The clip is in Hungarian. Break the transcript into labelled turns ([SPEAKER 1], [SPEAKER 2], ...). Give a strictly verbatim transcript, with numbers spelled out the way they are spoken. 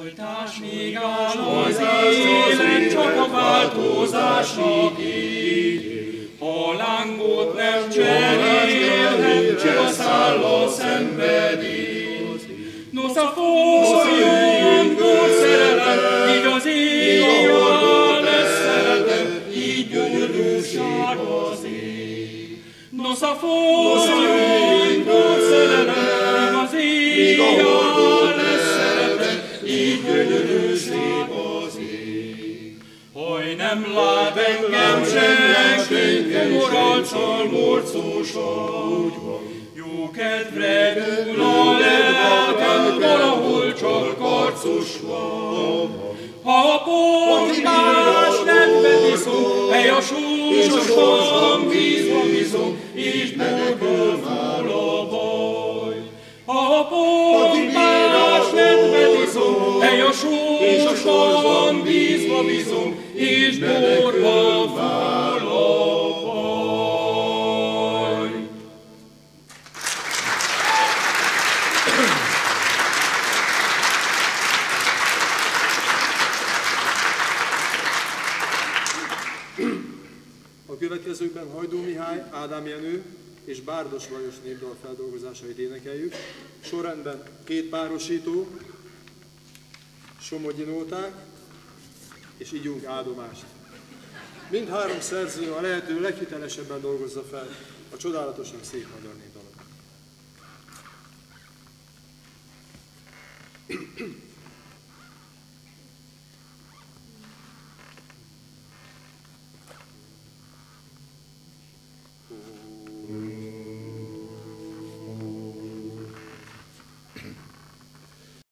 [SPEAKER 1] Folytás még áll az élet, csak a változásnak ígér. Ha lángot nem cserélhet, csak a szállal szenvedély. Nos a folyjon, kor szerelem, így az ég, ahol lesz szeretem, így gyönyörűség az ég. Nos a folyjon, kor szerelem, így az ég, ahol lesz szeretem, így gyönyörűség az ég. Haj, nem lát engem senki, moralcsal, morcósan, jó kedvre dúl a lelkem, valahol csak karcos van. Ha a portás nedvet iszom, hely a sósosban vízba bízom, és borből fúl a baj. Ha a portás nedvet iszom, hely a sósosban vízba bízom, és borba fúl a baj.
[SPEAKER 2] A következőkben Hajdú Mihály, Ádám Jenő és Bárdos Lajos népdal feldolgozásait énekeljük. Sorrendben két párosító, Somogyi nóták és Igyunk áldomást. Mindhárom szerző a lehető leghitelesebben dolgozza fel a csodálatosan szép magyar népdalot.